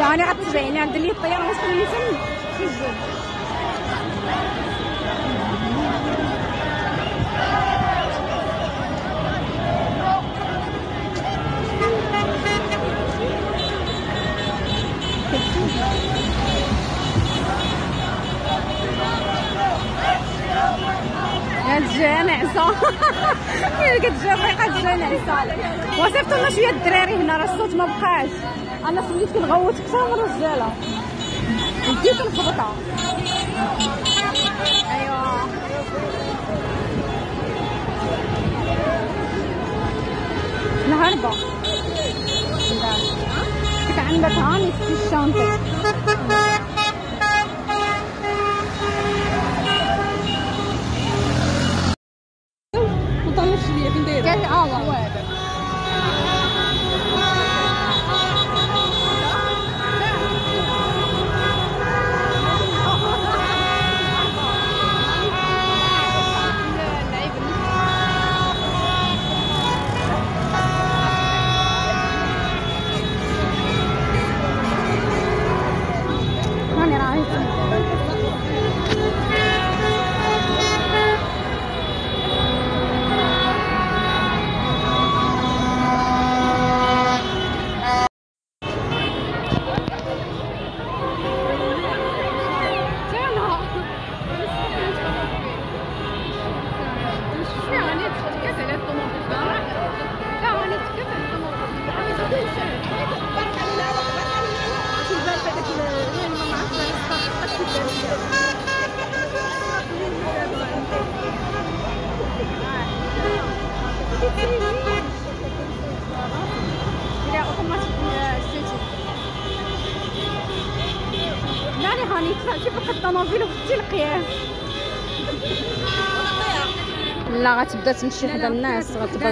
ثاني غتبيعني عند لي الطياره وصل لي تم في الجبل. كتجي نعسة هي كتجي الريقة تجي نعسة. وصيفطوا لنا شوية الدراري هنا راه الصوت ما بقاش. انا سوليت كنغوت اكثر من الرجالة بديت نخبطها. ايوا الهربة كنت عندك هاني في الشانطة. كان هو هذا هاني راهي هاني طلعتي فوق الطوموبيل وفتي القياس. لا غتبدا تمشي حدا الناس غتبقى.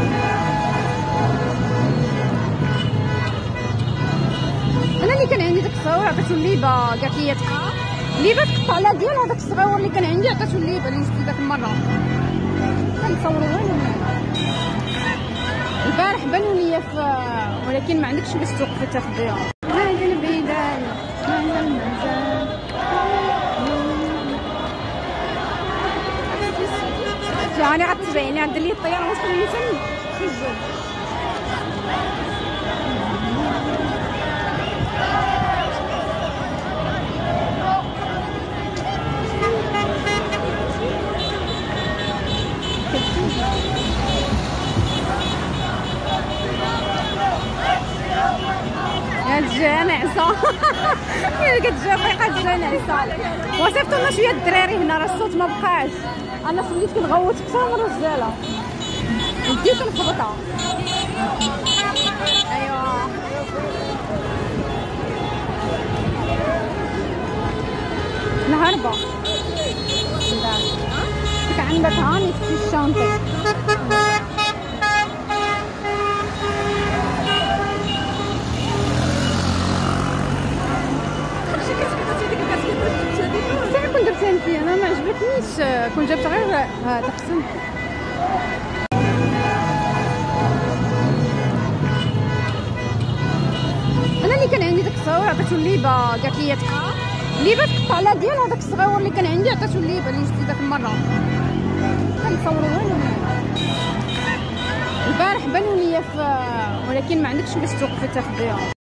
انا اللي كان عندي داك الصغير عطيتو الليبه قالت لي الليبه تقطع لا ديال هذاك الصغير اللي كان عندي عطيتو الليبه اللي نزلت داك المره. كنصوروا وين البارح بانوا ليا ولكن ما عندكش باش توقفي تاخديها. هذا البيدان هذا المنزل يعني غتبيعني عند لي الطياره وصل لي تم في الجبل. كتجي نعسة هي كتجي الريقة تجي نعسة. وصيفطوا لنا شوية الدراري هنا راه الصوت ما بقاش. انا سوليت كنغوت اكثر من الرجالة بديت نخبطها. ايوا الهربة كنت عندك هاني في الشانطة. كون درتها انت انا ما عجبتنيش كون جبت غير هذا حسن. انا اللي كان عندي داك الصغير عطيتو الليبه قالت لي الليبه تقطع لا ديال هذاك الصغير اللي كان عندي عطيتو الليبه اللي نزلت داك المره. كنصوروا وين البارح بانوا ليا ولكن ما عندكش باش توقفي تاخديها.